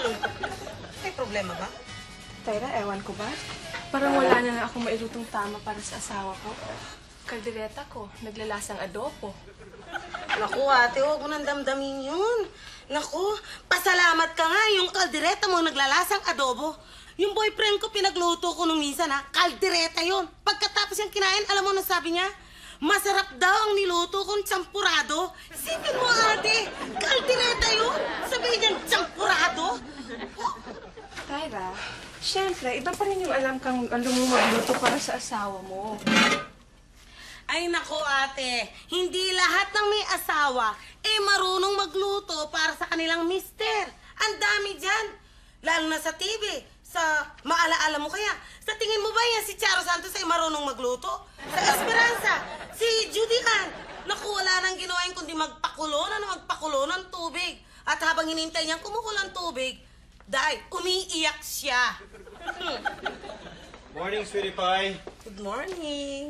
May problema ba? Tyra, ewan ko ba? Parang wala na akong mailutong tama para sa asawa ko. Kaldereta ko, naglalasang adobo. Naku, ate, huwag mo nang damdamin yun. Naku, pasalamat ka nga yung kaldereta mo naglalasang adobo. Yung boyfriend ko pinagluto ko nung minsan, ha? Kaldereta yun. Pagkatapos yung kinain, alam mo na sabi niya? Masarap daw ang niluto kong champurado. Sipin mo, ate, kaldereta yun. Sabihin niya, champurado. Tyra, syempre, iba pa rin yung alam kang alam mo magluto para sa asawa mo. Ay, nako, ate. Hindi lahat ng may asawa marunong magluto para sa kanilang mister. Ang dami dyan. Lalo na sa TV. Sa maalaala mo kaya. Sa tingin mo ba yan si Charo Santos ay marunong magluto? Sa Esperanza, si Judy Ann. Naku, wala nang ginawa yun kundi magpakulo ng tubig. At habang hinintay niyang kumukulo ng tubig, dahil umiiyak siya. Morning, sweetie pie. Good morning.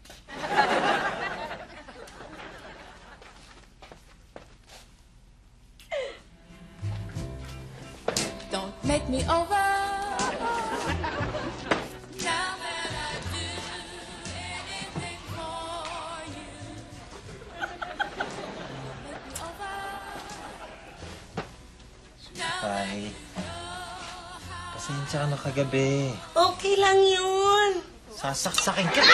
Don't make me over. Pie. Pasensya ka na kagabi. Okay lang yun. Sasaksakin ka.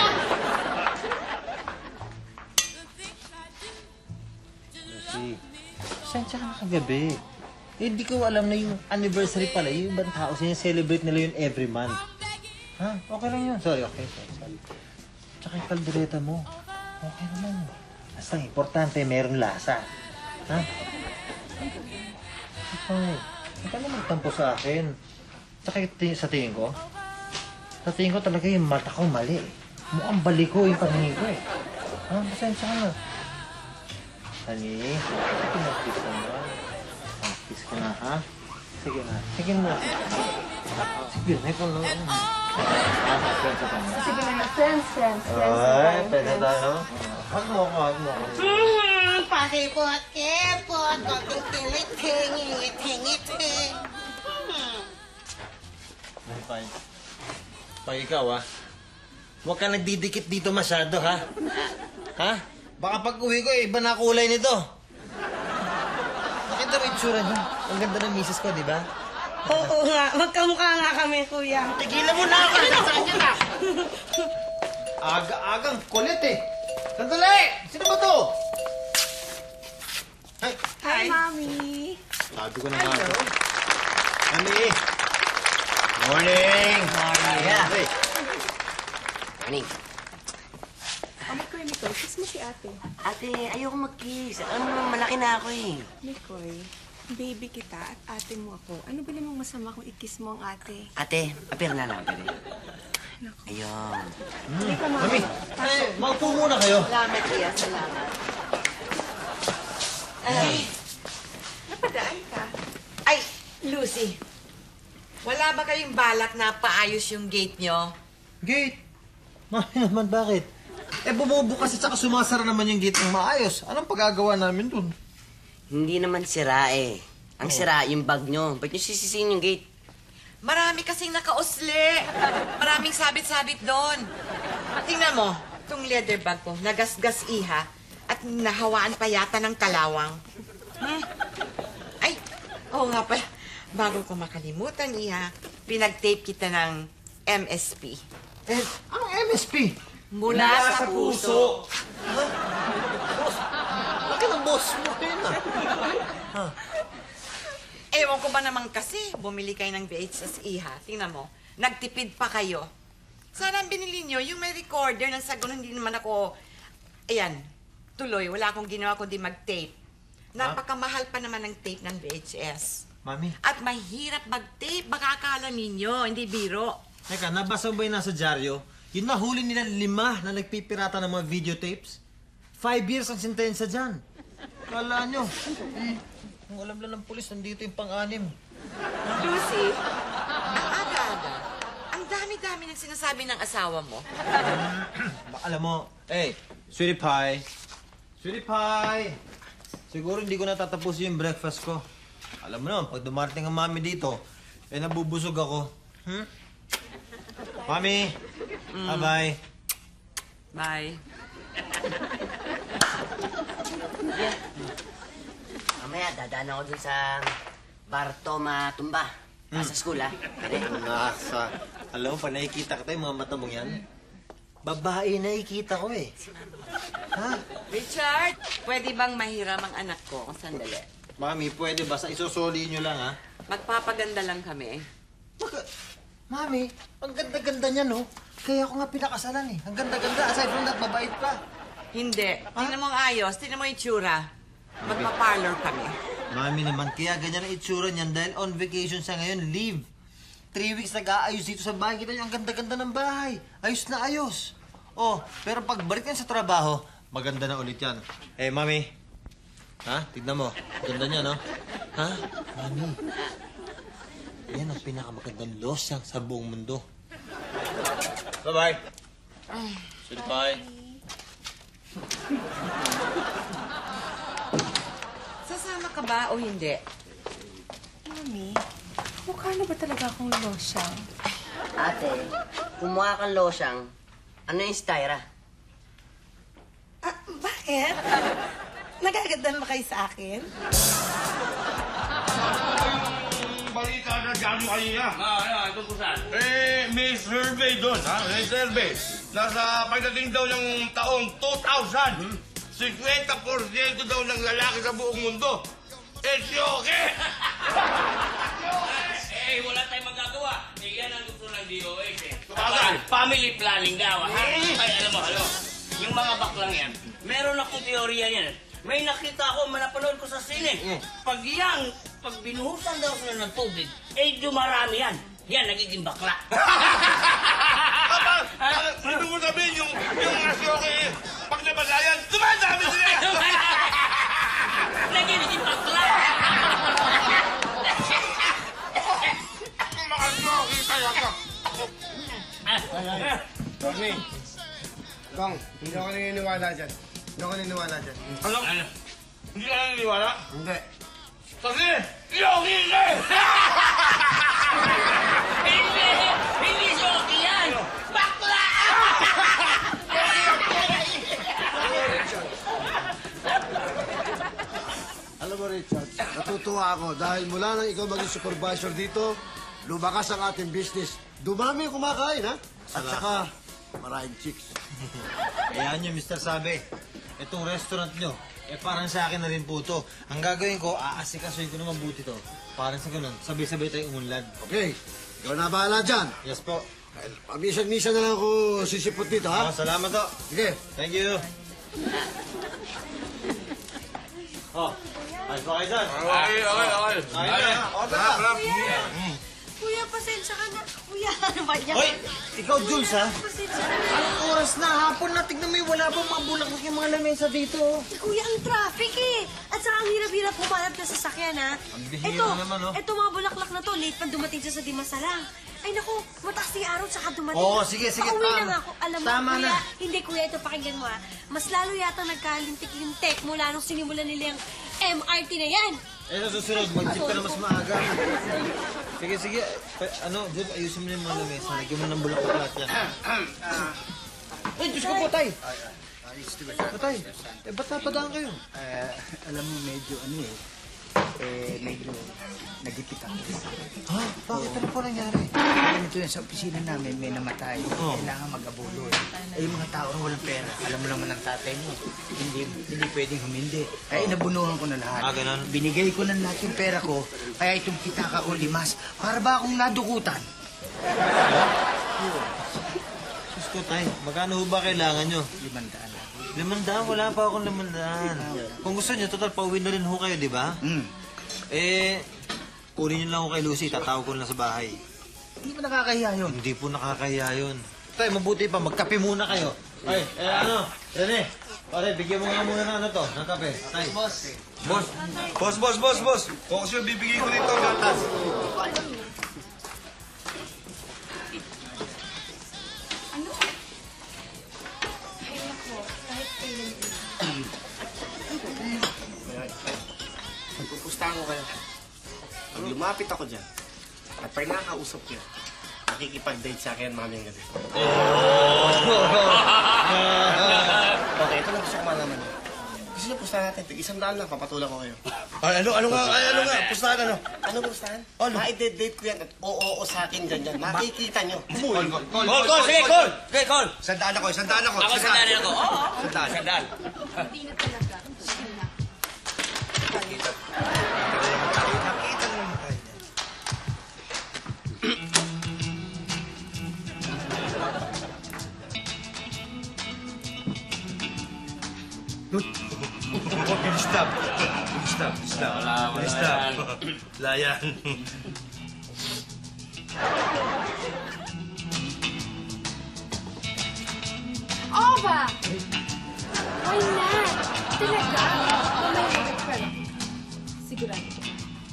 Lucy, pasensya ka na kagabi. Hindi ko alam na yung anniversary pala. Yung ibang tao, siya-celebrate nila yun every month. Ha? Okay lang yun. Sorry. Tsaka yung kaldereta mo. Okay naman. Basta importante, meron lasa. Ha? Okay. Huwag ka na magtampo sa akin. Tsaka sa tingin ko, talaga yung mata ko mali. Mukhang baliko yung paningin ko eh. Ha? Pasensya ka na. Honey, pinag-kiss ka na. Kiss ko na, ha? Sige na. Sige na. Sige na. Ikaw lang. Sige na, friends. Ay, pwede tayo. Hug mo ako. Pakipot, konting kilit, hingit. Fine. Pag ikaw, ha? Huwag ka nagdidikit dito masyado, ha? Ha? Baka pag uwi ko, iba na kulay nito. Nakita mo itsura niya. Ang ganda ng misis ko, di ba? Oo nga, magkamukha nga kami, kuya. Tigilan mo na ako! Saan niya na? Aga-agang kulit eh. Sandali! Sino ba to? Hi, Mommy. Sabi ko na nga. Mami! Morning! Yeah. Hey. Morning. Mikoy, kiss mo si ate. Ate, ayoko mag-kiss. Ano naman, malaki na ako eh. Mikoy, baby kita at ate mo ako. Ano ba namang masama kung i-kiss mo ang ate? Ate, apir na lang, apir. Ayun. Halika, Mami! Maupo muna kayo. Salamat, kuya. Salamat. Ay, Napadaan ka. Ay, Lucy, wala ba kayong balak na paayos yung gate nyo? Gate! Mami naman, bakit? Bumubukas at saka sumasara naman yung gate ng maayos. Anong pagagawa namin dun? Hindi naman sira eh. Ang sira, yung bag nyo. Ba't nyo sisisiin yung gate? Marami kasing nakausli. Maraming sabit-sabit doon. Tingnan mo, itong leather bag ko, nagasgas iha at nahawaan pa yata ng kalawang. Ay, oo nga pala. Bago ko makalimutan, iha, pinag-tape kita ng MSP. Anong MSP? Mula sa puso. Boss, laki ng boss mo. Ewan ko ba naman kasi, bumili kayo ng VHS iha. Tingnan mo, nagtipid pa kayo. Sana ang binili nyo, yung may recorder ng sagon, hindi naman ako, ayan, tuloy, wala akong ginawa kundi mag-tape. Napakamahal pa naman ng tape ng VHS. Mami, At mahirap mag-tape, baka akala ninyo, hindi biro. teka, nabasa mo ba yung nasa dyaryo? Yung nahuli nila 5 na nagpipirata ng mga videotapes? 5 years ang sentensya dyan. Kala nyo, kung alam lang ng pulis, nandito yung pang-anim. Lucy, ang aga-aga, ang dami-dami ng sinasabi ng asawa mo. Alam mo, sweetie pie. Sweetie pie! Siguro hindi ko natatapusin yung breakfast ko. Alam mo naman, pag dumarating ang mami dito, nabubusog ako. Mami! Bye-bye. Bye. Mamaya, dadaan ako dun sa Bartoma Tumba. Sa school, ha? Pwede? Nasa. Alam mo, pa nakikita ka tayo, mga mata mong yan. Babae nakikita ko eh. Ha? Richard, pwede bang mahiram ang anak ko? Sandali. Mami, pwede ba? Sa isusuli nyo lang, ha? Magpapaganda lang kami. Mami, ang ganda-ganda niya, no? Kaya ako nga pinakasalan eh. Ang ganda-ganda. Aside from that, mabait pa. Hindi. Tingnan mo ang ayos. Tingnan mo yung itsura. Magpa-parlor kami. Mami naman, kaya ganyan ang itsura niyan dahil on vacation siya ngayon, leave. 3 weeks nag-aayos dito sa bahay. Kita niyo, ang ganda-ganda ng bahay. Ayos na ayos. Oh, pero pagbalik niyan sa trabaho, maganda na ulit yan. Eh, Mami. Ha? Tignan mo. Ganda niya, no? Ha? Mami. Yan ang pinakamagandang losyang sa buong mundo. Bye-bye. Say bye. Sasama ka ba o hindi? Mami, mukha na ba talaga akong losyang? Ate, kumuha kang losyang. Ano yung styra? Bakit? Nagagandaan ba kayo sa akin? Balita na dyan kanina. Ano po saan? May survey doon, ha? May survey. Nasa pagdating daw ng taong 2000, 50% daw ng lalaki sa buong mundo. Si okay! Wala tayong magagawa. Yan ang gusto ng DOH eh. Sabagay. Family planning daw, ha? Ay, alam mo, yung mga baklang yan, meron akong teorya yan. May nakita ako, manapanood ko sa sine. Pag binuhusan daw sila ng tubig, dumarami yan. Yan, nagiging bakla. Ano mo sabihin yung si okay, pag nabalayan, dumadami sila! Nagiging bakla. Mga okay kaya ka. Tommy, Gong, hindi ako naniniwala dyan. Hindi ako naniniwala dyan. Ano? Hindi ka naniniwala? Hindi. Kasi, yogi ka eh! Hindi joke yan. Bakla! Alam mo, Richard, natutuwa ako dahil mula nang ikaw maging supervisor dito, lumakas ang ating business. Dumami yung kumakain, ha? At saka, maraming chicks. Ayan nyo, Mr. Sabi. Itong restaurant nyo, parang sa akin na rin po to. Ang gagawin ko, aasikasuhin ko na mabuti to. Parang sa ganun, sabay-sabay tayo umunlad. Okay, ikaw na bahala dyan. Yes po. Pamisan-misan na lang ako sisipot dito, ha? Salamat to. Sige. Thank you. Oh, ayos ba kayo dyan? Okay. Ayos na. Order na. Kuya, pasensya ka na. Kuya, ano ba yan? Hoy, ikaw, Jules, ha? Pasensya ka na. Anong oras na? Hapon na. Tignan mo yung wala pa mga bulaklak yung mga lamesa dito. Kuya, ang traffic eh. At saka ang hirap-hirap humanap ng sasakyan, ha? Ang bihira naman, oh. Ito mga bulaklak na to, late pa dumating siya sa Dimasalang. Ay naku, mataas na yung araw tsaka dumating. Oo, sige. Pauwi na nga ako. Alam mo, Tama kuya, na. hindi kuya, ito pakinggan mo ha. Mas lalo yata nagkalintik-lintik mula nung sinimulan nila yung MRT na yan. Sa susunod, mag-jeep ka na mas maaga. Sige. Jules, ayusin mo na yung mga lamesa. Lagyan mo ng bulaklak lahat yan. Ay, Diyos ko po, tay. Tay, ba't napadaan kayo? Alam mo, medyo medyo nagipit ako. Ha? Bakit ano po nangyari? Ganito yan, sa opisina namin may namatay. Kailangan mag-abulo. Yung mga tao walang pera. Alam mo naman ang tatay mo. Hindi pwedeng humindi. Kaya inabunuhan ko na lahat. Ganun? Binigay ko na lahat yung pera ko. Kaya itong pitaka ko limas. Para ba akong nadukutan? Diyos ko, tay. Magkano ho ba kailangan nyo? 500 lang. 500? Wala pa akong 500. Kung gusto nyo, total, pauwi na rin ho kayo, di ba? Kunin nyo lang ho kay Lucy. Tatawag ko lang sa bahay. Hindi ba nakakahiya yun? Hindi po nakakahiya yun. Tay, mabuti pa. Magkape muna kayo. Ay, Rene. Pare, bigyan mo nga muna ng ng kape. Tay. Boss. Kung siya bibigay ko nito gatas. Magpupustahan ko kayo. lumapit ako dyan. At pag nakakausap ko yan, nakikipag-date sa akin mamayang gabi. Okay, ito lang gusto ko malaman. Gusto niyo pustahan natin? Tig-100 lang, papatulan ko kayo. Ano nga? Pustahan ano? Ano pustahan? Ma-date ko yan at oo sa akin dyan. Makikita nyo. Call! Sige, call! Okay, call! 100 ako. Ako sandali ako. Oo, sandal. Hindi na talaga. Sige na. Nakita naman tayo. Stop. Wala yan. Oo ba? Why not? Talaga? Mamaya ka lang. Sigurado ko.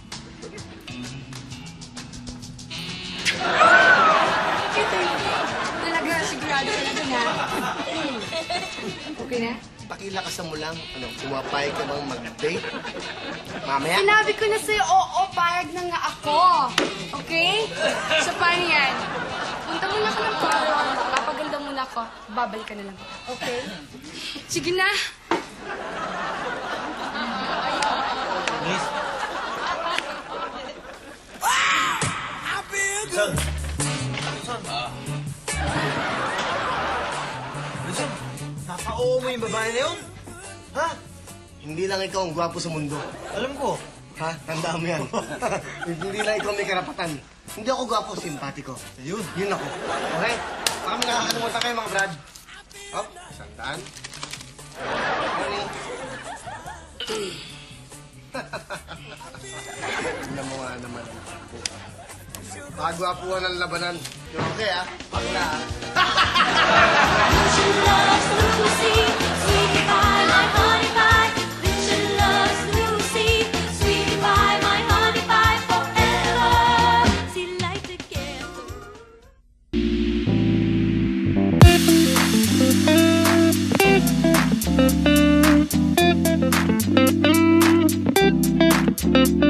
Ito yun. Talaga, sigurado talaga na. Okay na? Pakilakasan mo lang, pumapayag ka bang mag-date? Mamaya? Sinabi ko na sa'yo, oo, payag na nga ako. Okay? So, paano yan? Punta muna ka ng parang, papaganda muna ako, babalik ka na lang. Okay? Sige na. Luzon, napa-oo mo yung babae na yun? Ha? Hindi lang ikaw ang gwapo sa mundo. Alam ko. Ha? Tandaan mo yan. Hindi lang ikaw may karapatan. Hindi ako gwapo, simpatiko. Ayun. Yun ako. Okay? Baka mo nakakalimutan kayo, mga brad. Hop, 100. Honey. Tignan mo nga naman. Pagwapuan ang labanan. Yung okay, ha? Pagla, ha? Thank you.